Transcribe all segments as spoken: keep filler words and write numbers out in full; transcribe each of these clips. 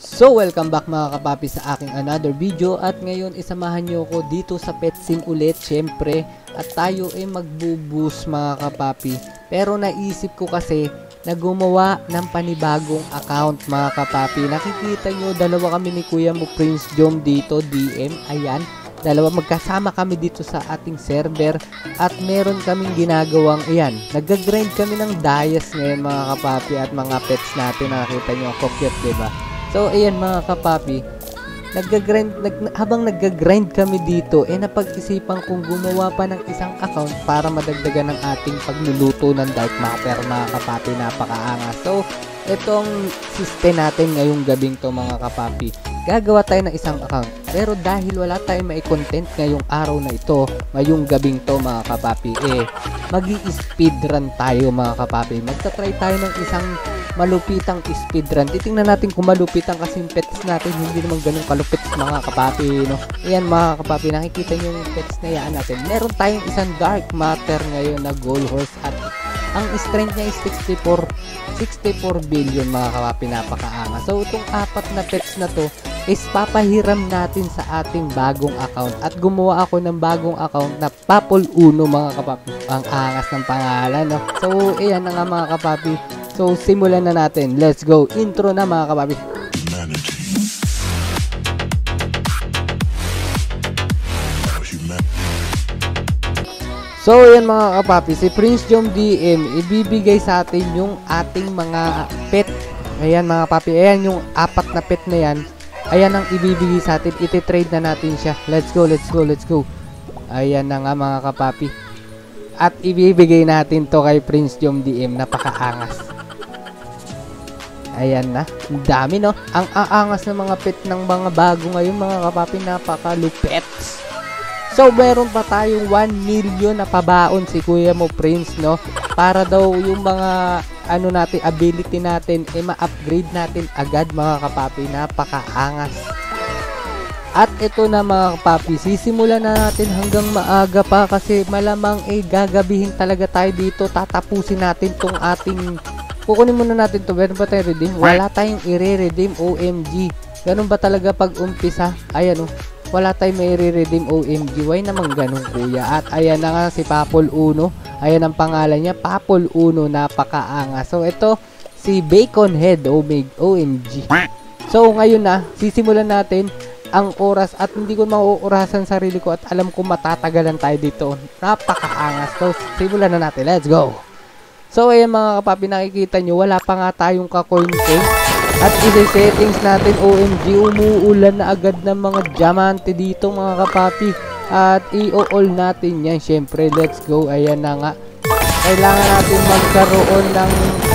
So welcome back mga kapapi sa aking another video, at ngayon isamahan nyo ko dito sa pet sim ulit syempre, at tayo ay magbo-boost mga kapapi. Pero naisip ko kasi na gumawa ng panibagong account mga kapapi. Nakikita nyo, dalawa kami ni Kuya mo Prince Jom dito, D M, ayan. Dalawa magkasama kami dito sa ating server, at meron kaming ginagawang, ayan, nag-grind kami ng Dayas ngayon mga kapapi, at mga pets natin. Nakikita nyo ako cute, diba? So ayan mga kapapi, nag-grind, nag, habang nag-grind kami dito, eh napag-isipan kong gumawa pa ng isang account para madagdagan ng ating pagluluto ng dark matter mga kapapi. Napakaangas. So itong system natin ngayong gabing to mga kapapi, gagawa tayo ng isang account. Pero dahil wala tayong may content ngayong araw na ito, ngayong gabing to mga kapapi, eh magi-speedrun tayo mga kapapi. Magta-try tayo ng isang malupitang speedrun. Titingnan natin kung malupitan kasi yung pets natin hindi naman ganun kalupit mga kapapi, no? Ayan mga kapapi, nakikita nyo yung pets na yan natin. Meron tayong isang dark matter ngayon na gold horse, at ang strength niya is sixty-four billion mga kapapi. Napakaangas. So itong apat na pets na to is papahiram natin sa ating bagong account, at gumawa ako ng bagong account na Papol Uno mga kapapi. Ang angas ng pangalan, no? So ayan na nga mga kapapi. So simulan na natin. Let's go. Intro na mga kapapi. So ayan mga kapapi, si Prince Jom D M ibibigay sa atin yung ating mga pet. Ayan mga papi, ayan yung apat na pet na yan. Ayan ang ibibigay sa atin. Iti-trade na natin siya. Let's go, let's go, let's go. Ayan na nga mga kapapi. At ibibigay natin to kay Prince Jom D M. Napakaangas. Ayan na. Ang dami, no? Ang aangas ng mga pet ng mga bago ngayon mga kapapi. Napakalupet. So meron pa tayong one million na pabaon si Kuya mo Prince, no? Para daw yung mga ano natin, ability natin, eh ma-upgrade natin agad mga kapapi. Napakaangas. At ito na mga kapapi, sisimulan na natin hanggang maaga pa, kasi malamang eh gagabihin talaga tayo dito. Tatapusin natin tong ating, kukunin muna natin to. Meron ba tayong redeem? Wala tayong i-redeem. O M G, ganun ba talaga pag umpisa? Ayan o, wala tayong may i-redeem. O M G, why naman ganun kuya? At ayan na nga si Papol Uno. Ayan ang pangalan niya, Papol Uno. Napakaangas. So ito si Bacon Head. O M G. So ngayon na, sisimulan natin ang oras, at hindi ko mauurasan sarili ko, at alam ko matatagalan tayo dito. Napakaangas. So simulan na natin. Let's go. So ayan mga kapapi, nakikita nyo wala pa nga tayong ka-coin case, at isi-settings natin. O M G, umuulan na agad ng mga diamante dito mga kapapi, at i-all natin yan syempre. Let's go. Ayan na nga, kailangan natin magkaroon ng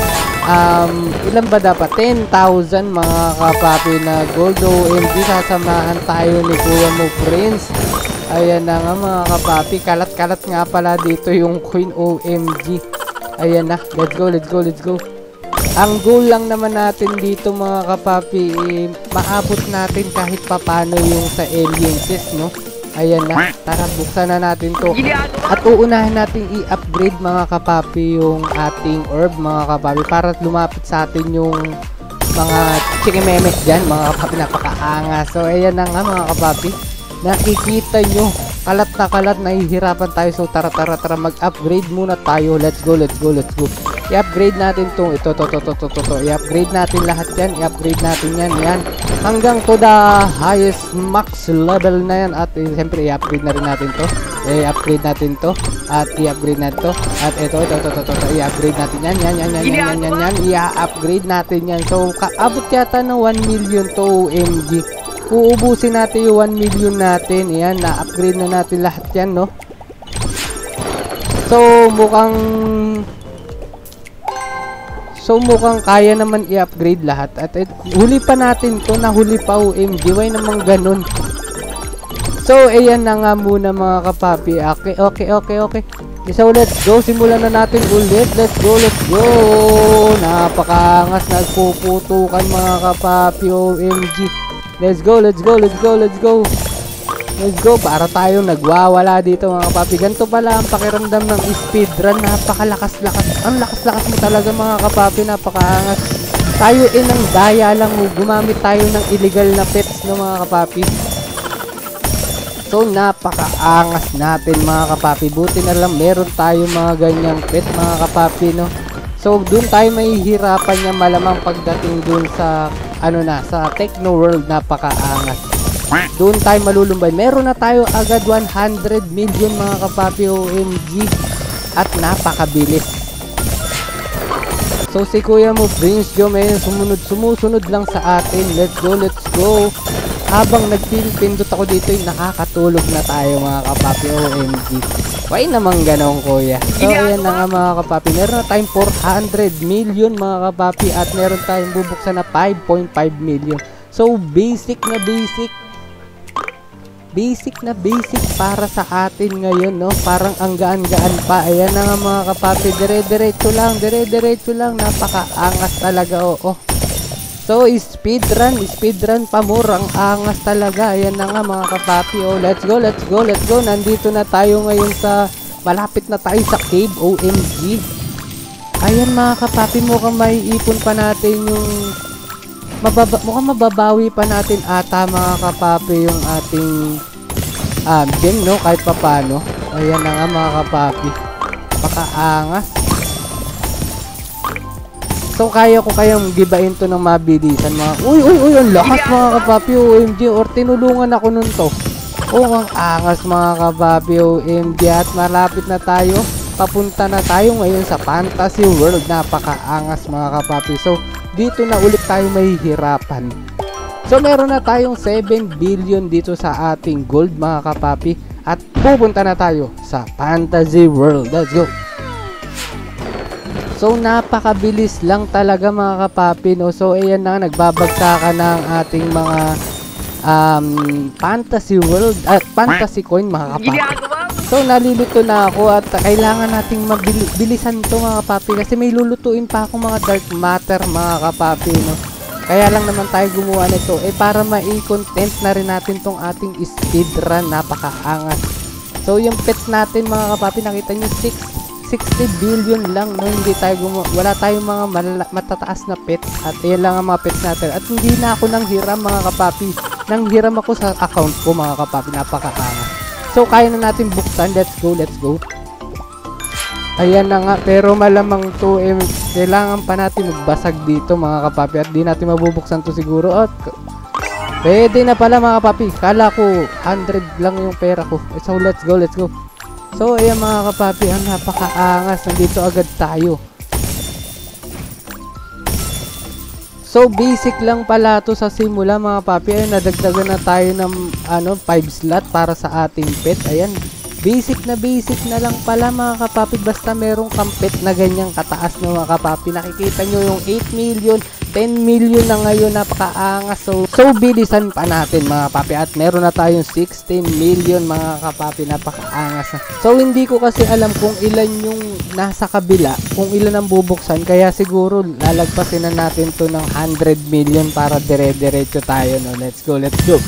um, ilan ba dapat? ten thousand mga kapapi na gold. O M G, sasamahan tayo ni Kuya mo Prince. Ayan na nga mga kapapi, kalat-kalat nga pala dito yung coin. O M G, ayan na. Let's go, let's go, let's go. Ang goal lang naman natin dito mga kapapi, eh, maabot natin kahit papano yung sa alien chest, no? Ayan na. Tara, buksan na natin to. At uunahin natin i-upgrade mga kapapi yung ating orb mga kapapi, para lumapit sa atin yung mga chikimemes dyan mga kapapi. Napakaangas. So ayan na nga mga kapapi, nakikita nyo kalat na kalat, nahihirapan tayo. So tara tara tara, mag-upgrade muna tayo. Let's go, let's go, let's go. I-upgrade natin tong ito, to, to, to, to, to, to. I-upgrade natin lahat yan. I-upgrade natin yan, yan. Hanggang to the highest max level na yan. At eh, siyempre i-upgrade na rin natin to. I-upgrade natin to. At i-upgrade natin to. At ito, ito, ito, ito, ito. I-upgrade natin yan, yan, yan, yan, yan, yan, yan, yan. I-upgrade natin yan. So, kaabot yata ng one million to. O M G. Uubusin natin yung one million natin. Ayan, na-upgrade na natin lahat yan, no? So, mukhang So, mukhang kaya naman i-upgrade lahat. At et, huli pa natin to. Nahuli pa. O M G, why naman ganun? So, ayan na nga muna mga kapapi. Okay, okay, okay, okay. So, let's go. Simulan na natin ulit. Let's go, let's go. Napakaangas. Nagpuputukan mga kapapi. O M G. Let's go, let's go, let's go, let's go. Let's go, para tayong nagwawala dito mga kapapi. Ganito pala ang pakiramdam ng speedrun. Napakalakas-lakas. Ang lakas-lakas mo talaga mga kapapi. Napakaangas. Tayo eh ng daya lang, oh. Gumamit tayo ng illegal na pets, no mga kapapi. So napakaangas natin mga kapapi. Buti na lang meron tayo mga ganyang pet mga kapapi, no. So dun tayo mahihirapan niya malamang pagdating dun sa ano na, sa Techno World. Napakaangas. Doon tayo malulumbay. Meron na tayo agad one hundred million mga kapapi, O M G. At napakabilis. So si kuya mo Prince Joe may sumunod, sumusunod lang sa atin. Let's go, let's go. Habang nagpindot ako dito, yung nakakatulog na tayo mga kapapi, O M G. Why naman ganon kuya? So ayan na nga mga kapapi. Meron na tayong four hundred million mga kapapi. At meron tayong bubuksan na five point five million. So basic na basic. Basic na basic para sa atin ngayon, no? Parang ang gaan-gaan pa. Ayan na nga mga kapapi. Dire-diretso lang, dire-diretso lang. Napakaangas talaga, oo. So, speedrun, speedrun pa more. Ang angas talaga. Ayan na nga mga kapapi. Oh, let's go, let's go, let's go. Nandito na tayo ngayon sa, malapit na tayo sa cave, O M G. Ayan mga kapapi, mukhang maiipon pa natin yung, mababa, mukhang mababawi pa natin ata mga kapapi yung ating um, gem, no? Kahit pa paano. Ayan na nga mga kapapi. Pakaangas. So kaya ko kayang gibain to ng mabilisan mga. Uy, uy, uy, ang lakas mga kapapi, O M G. Or tinulungan ako nun to. Oh, ang angas mga kapapi, O M G. At malapit na tayo. Papunta na tayo ngayon sa Fantasy World. Napakaangas mga kapapi. So dito na ulit tayo mahihirapan. So meron na tayong seven billion dito sa ating gold mga kapapi. At pupunta na tayo sa Fantasy World. Let's go. So napakabilis lang talaga mga kapapi, no? So ayan na, nagbabagsakan ng ating mga um, Fantasy World at Fantasy Coin mga kapapi. So nalilito na ako at kailangan nating mabilisan to mga kapapi kasi may lulutuin pa akong mga dark matter mga kapapi, no? Kaya lang naman tayo gumawa nito eh para mai-content na rin natin tong ating speedrun. Napakaangas. So yung pet natin mga kapapi, nakita nyo sixty billion lang, no? Hindi tayo gumawa, wala tayong mga matataas na pet at yan lang ang mga pets natin. At hindi na ako nang hiram mga kapapi, nang hiram ako sa account ko mga kapapi. Napakaangas. So kaya na natin buksan. Let's go, let's go. Ayan na nga, pero malamang to eh, kailangan pa natin magbasag dito mga kapapi at di natin mabubuksan to siguro. At pwede na pala mga kapapi, kala ko one hundred lang yung pera ko. So let's go, let's go. So ayan mga kapapi, ang napakaangas. Nandito agad tayo. So basic lang pala to sa simula mga papi. Ayun, nadagdagan na tayo ng ano, five slot para sa ating pet. Ayan, basic na basic na lang pala mga kapapi. Basta merong kang pet na ganyang kataas na mga kapapi. Nakikita nyo yung eight million, ten million na ngayon. Napakaangas. So, so bilisan pa natin mga kapapi. At meron na tayong sixteen million mga kapapi. Napakaangas na. So hindi ko kasi alam kung ilan yung nasa kabila, kung ilan ang bubuksan. Kaya siguro lalagpasin na natin to ng one hundred million para dire-diretso tayo, no? Let's go, let's go.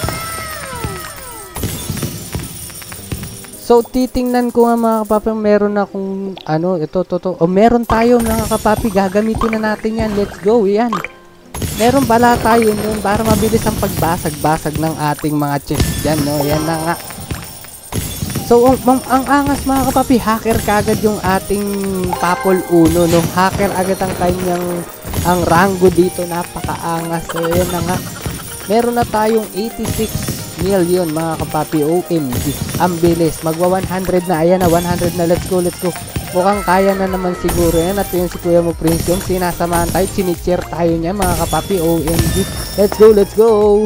So titingnan ko nga mga kapapi, meron na akong ano, ito, to, to. O meron tayo mga kapapi, gagamitin na natin yan. Let's go, yan. Meron pala tayo nun para mabilis ang pagbasag-basag ng ating mga chest dyan, no? Yan na nga. So ang, ang, ang angas mga kapapi, hacker kagad yung ating Papol Uno, no? Hacker agad ang kanyang ang rango dito. Napakaangas. So yan na nga. Meron na tayong eighty-six million mga kapapi, O M G. Ang bilis, magwa one hundred na. Ayan na, one hundred na. Let's go, let's go. Mukhang kaya na naman siguro yan. At yun si Kuya mo Prince yung sinasamahan tayo, chinichir tayo niya mga kapapi, O M G. Let's go, let's go.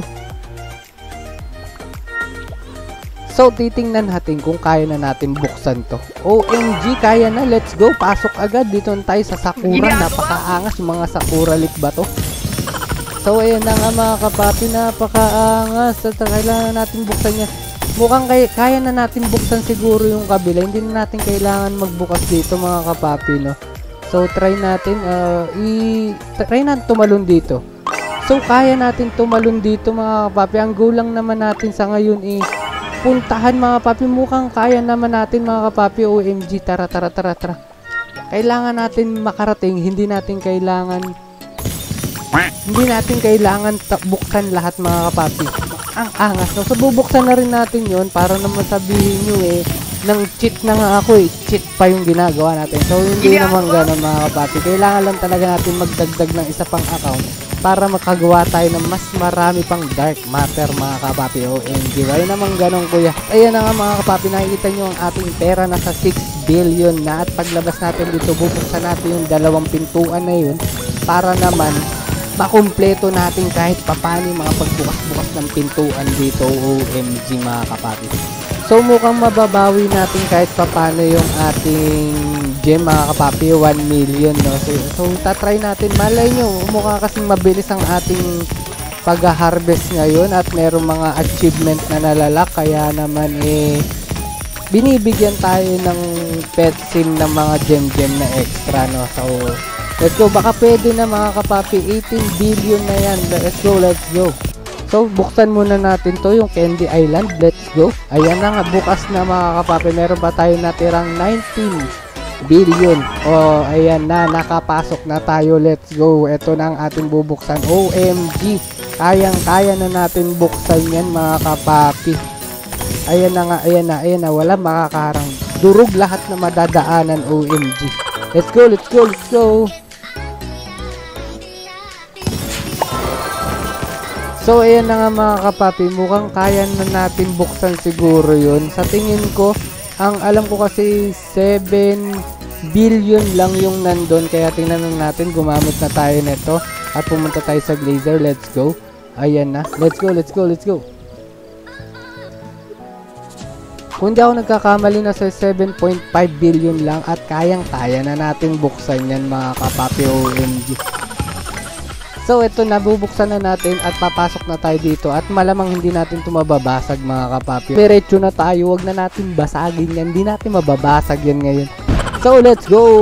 So titingnan natin kung kaya na natin buksan to. O M G, kaya na. Let's go, pasok agad. Dito tayo sa Sakura. Napakaangas yung mga Sakura lit ba to? So ayan na nga mga kapapi, napakaangas. At kailangan natin buksan niya. Mukhang kaya, kaya na natin buksan siguro yung kabila. Hindi na natin kailangan magbukas dito mga kapapi, no? So try natin uh, i try natin tumalon dito. So kaya natin tumalon dito mga kapapi. Ang goal lang naman natin sa ngayon i puntahan mga kapapi. Mukhang kaya naman natin mga kapapi. O M G, tara tara tara tara. Kailangan natin makarating, hindi natin kailangan Hindi natin kailangan buksan lahat mga kapapi. Ang angas, no? So bubuksan na rin natin yon para naman sabihin nyo eh, nang cheat na nga ako eh, cheat pa yung ginagawa natin. So hindi naman gano'n mga kapapi. Kailangan lang talaga natin magdagdag ng isa pang account para makagawa tayo ng mas marami pang dark matter mga kapapi. O M G, why naman ganun kuya? Ayan na nga mga kapapi, nakikita nyo ang ating pera nasa six billion na, at paglabas natin dito bubuksan natin yung dalawang pintuan na yun para naman makumpleto natin kahit papani mga pagbukas-bukas ng pintuan dito. O M G mga kapapi. So mukhang mababawi natin kahit papano yung ating gem mga kapapi, one million, no? So, so tatry natin, malay nyo, mukha kasing mabilis ang ating pag-harvest ngayon at merong mga achievement na nalalak, kaya naman eh binibigyan tayo ng pet sim ng mga gem-gem na extra, no? So let's go, baka pwede na mga kapapi, eighteen billion na yan. Let's go, let's go. So, buksan muna natin to, yung Candy Island. Let's go. Ayan na nga, bukas na mga kapapi. Meron pa tayo natirang nineteen billion. Oh, ayan na, nakapasok na tayo. Let's go. Ito na ang ating bubuksan. O M G, kayang-kaya na natin buksan yan mga kapapi. Ayan na nga, ayan na, ayan na. Wala makakaharang. Durog lahat na madadaanan. O M G. Let's go, let's go, let's go. So ayan na nga mga kapapi, mukhang kaya na natin buksan siguro yun. Sa tingin ko, ang alam ko kasi seven billion lang yung nandun, kaya tingnan natin, gumamit na tayo nito at pumunta tayo sa Glazer. Let's go. Ayan na, let's go, let's go, let's go. Kung di ako nagkakamali, na sa seven point five billion lang at kayang kaya na natin buksan yan mga kapapi. O M G. So ito na, bubuksan na natin at papasok na tayo dito at malamang hindi natin ito mababasag mga kapapi. Diretso na tayo, wag na natin basagin yan, hindi natin mababasag yan ngayon. So let's go!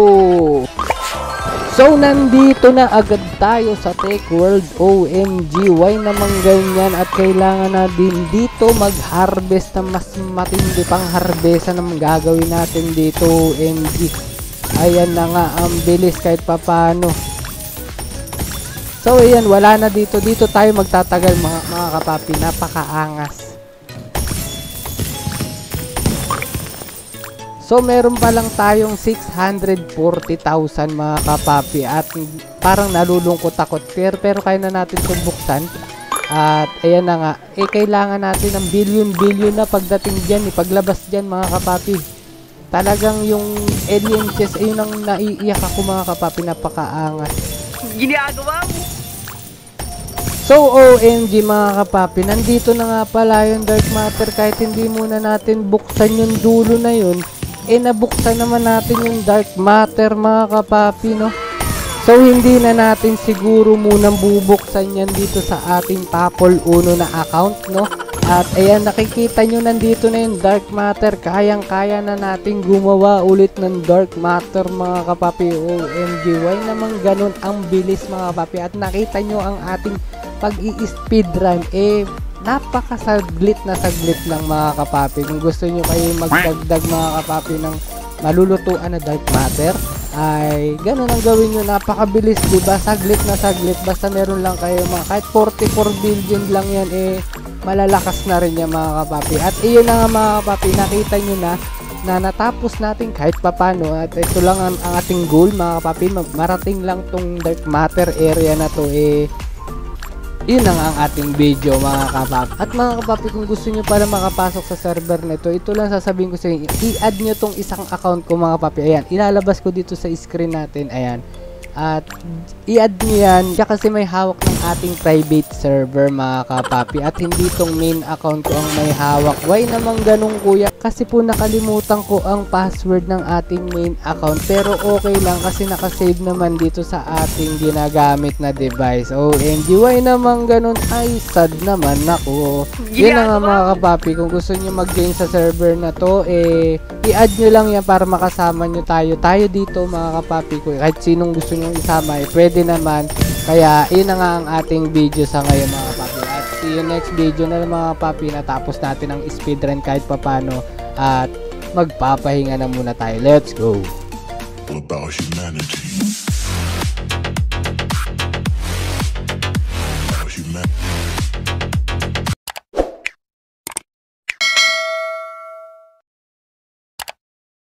So nandito na agad tayo sa Tech World. O M G, why naman ganyan, at kailangan na din dito mag-harvest na mas matindi pang harvest na gagawin natin dito. O M G, ayan na nga, ang bilis kahit papano. So ayan, wala na dito. Dito tayo magtatagal mga, mga kapapi. Napakaangas. So meron pa lang tayong six hundred forty thousand mga kapapi. At parang nalulungkot ako. Pero, pero kaya na natin itong buksan. At ayan na nga. Eh kailangan natin ng billion-billion na pagdating dyan. Ipaglabas dyan mga kapapi. Talagang yung alien chest, ayun ang naiiyak ako mga kapapi. Napakaangas. Ginagawa mo. So O M G mga kapapi, nandito na nga pala yung dark matter. Kahit hindi muna natin buksan yung dulo na yun, eh nabuksan naman natin yung dark matter mga kapapi, no? So hindi na natin siguro munang bubuksan yan dito sa ating Tapol Uno na account, no? At ayan, nakikita nyo nandito na yung dark matter. Kayang kaya na natin gumawa ulit ng dark matter mga kapapi. O M G, why naman ganun ang bilis mga kapapi. At nakita nyo ang ating pag-i-speedrun, eh napakasaglit na saglit lang mga kapapi. Kung gusto nyo kayo magdagdag mga kapapi ng malulutuan na dark matter, ay ganun ang gawin nyo. Napakabilis, diba? Saglit na saglit. Basta meron lang kayo mga, kahit forty-four billion lang yan, eh malalakas na rin yan mga kapapi. At iyon na nga mga kapapi, nakita nyo na na natapos natin kahit papano. At ito lang ang, ang ating goal mga kapapi, marating lang tong dark matter area na to. Eh yun na nga ang ating video mga kapapi. At mga kapapi, kung gusto nyo para makapasok sa server na ito, ito lang sasabihin ko sa inyo, i-add nyo tong isang account ko mga kapapi. Ayan, ilalabas ko dito sa screen natin. Ayan, at i-add nyo yan kasi may hawak ng ating private server mga kapapi, at hindi tong main account ko ang may hawak. Why naman ganun kuya? Kasi po nakalimutan ko ang password ng ating main account, pero okay lang kasi nakasave naman dito sa ating ginagamit na device. O M G, why naman ganun? Ay sad naman ako. Yun na nga mga kapapi, kung gusto nyo mag-join sa server na to, eh i-add nyo lang yan para makasama nyo tayo tayo dito mga kapapi ko. Kahit sinong gusto nyo isama, eh, pwede naman. Kaya yun na nga ang ating video sa ngayon mga kapapi. At see you next video na mga kapapi. Natapos natin ang speedrun kahit papano at magpapahinga na muna tayo. Let's go! About humanity.